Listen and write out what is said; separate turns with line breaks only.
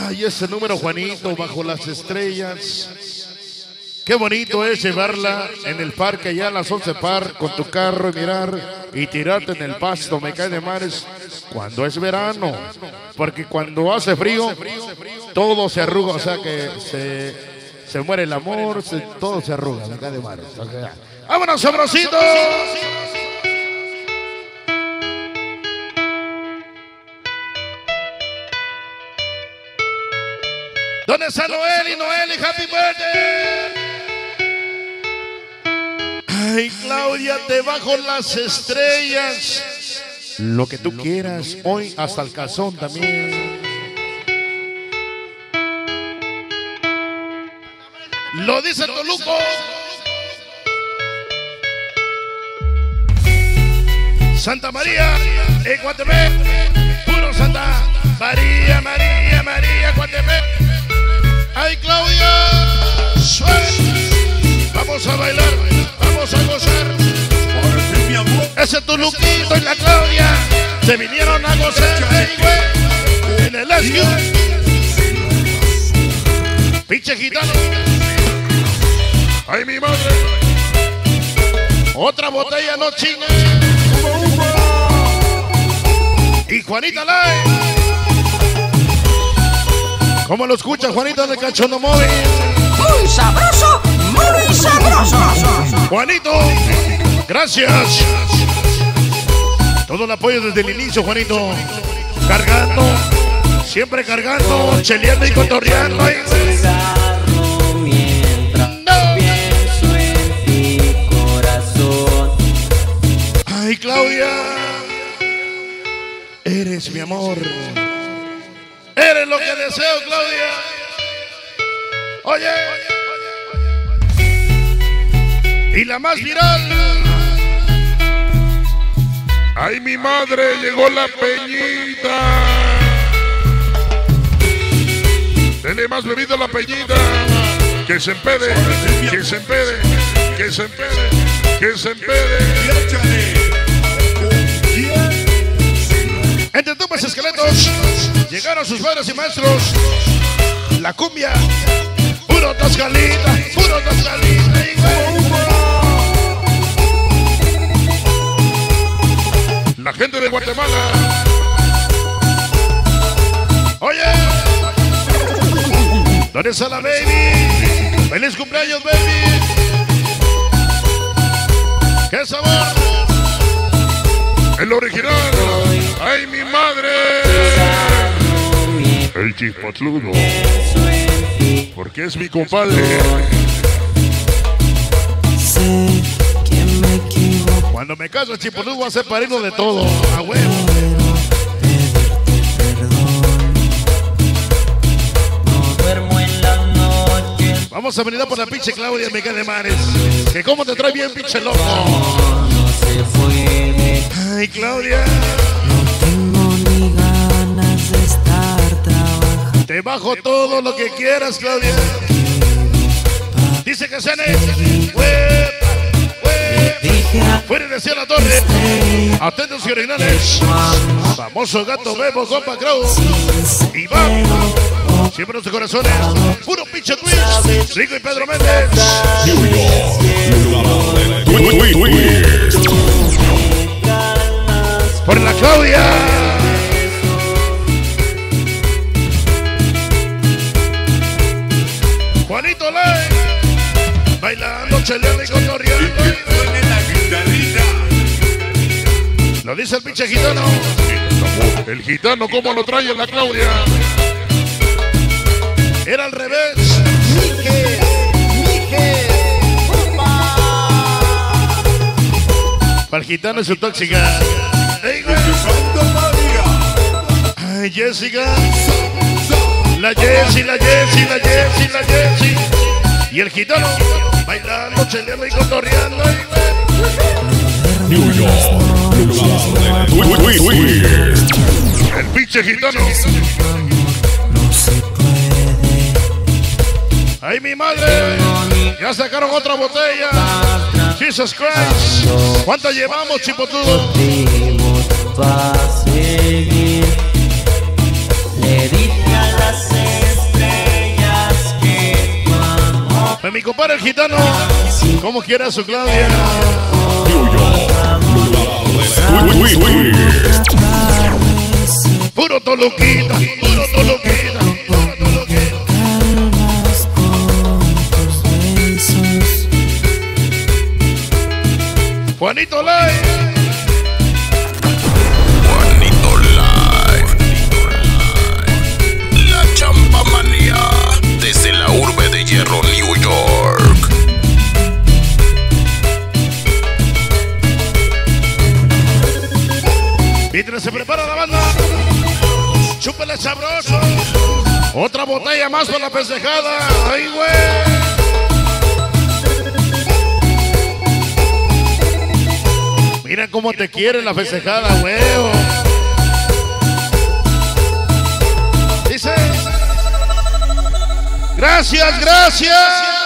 Ay, ese número, Juanito, bajo las estrellas. Qué bonito es llevarla en el parque allá a las 11 par con tu carro y mirar y tirarte en el pasto. Me cae de mares cuando es verano, porque cuando hace frío todo se arruga, o sea que se muere el amor, todo se arruga. Me cae de mares. ¡Vámonos, sabrosito! ¿Dónde está Noel y happy birthday? Ay, Claudia, te bajo las estrellas. Lo que tú quieras, hoy hasta el calzón también. Lo dice Toluco. Santa María, Ecatepec, puro Santa María, María, María, Ecatepec. ¡Ay, Claudia! ¡Suerte! Vamos a bailar, vamos a gozar. Ese Toluquito y la Claudia se vinieron a gozar en el esquio. Pinche gitano. ¡Ay, mi madre! Otra botella no chinga. Y Juanita Lai. ¿Cómo lo escucha Juanito de Cachondo Móvil?
Muy sabroso, muy sabroso.
Juanito, gracias. Todo el apoyo desde el inicio, Juanito. Cargando, siempre cargando, cheleando y cotorreando. Ay, ay, Claudia, eres mi amor. Eres lo que deseo, Claudia. Oye. Y la más viral. Ay, mi madre, llegó la Peñita. Dele más bebida a la Peñita. Que se empede, que se empede, que se empede, que se empede. Entre tumbas esqueletos llegaron sus padres y maestros. La cumbia, puro Tascalita, puro Tascalita. La gente de Guatemala. Oye, ¿dónde está la baby? ¡Feliz cumpleaños, baby! ¡Qué sabor! El original. ¡Ay, mi madre! El chispotludo. Porque es mi compadre. Cuando me caso el chispotludo voy a ser padrino de todo. A huevo. Vamos a venir por la pinche Claudia Miguel de Mares. Que cómo te trae bien, pinche loco. Ay, Claudia.
No tengo ni ganas de estar trabajando.
Te bajo todo lo que quieras, Claudia. Dice que se han fuera de Cielo Torre. Atentos y originales. Famoso gato Bebo, compa Crow. Iván. Siempre en sus corazones. Puro pinche twist. Rico y Pedro Méndez. Por la Claudia. Juanito Lai. Bailando, cheleando y cotorreando. Lo dice el pinche gitano. El gitano, ¿cómo lo trae la Claudia? Era al revés.
Miguel,
Para el gitano es su tóxica. Hey, ay, Jessica. La Jessie, la Jessie, la Jessie, la Jessie. Y el gitano bailando, cheleando y cotorreando.
New York.
El pinche gitano. ¡Ay, mi madre! Ya sacaron otra botella. Jesus Christ. ¿Cuántas llevamos, chipotudo?
Va a seguir. Le dije a la
el gitano. Como quiera su Claudia. Puro Toluquita, puro Toluquita, puro Toluquita. Juanito Live.
Juanito Live. La champamanía desde la urbe de Hierro, New York.
Mientras se prepara la banda, chúpele sabroso. Otra botella más para la festejada. ¡Ay, güey! Mira cómo te quiere la festejada, huevo. Dice: gracias, gracias.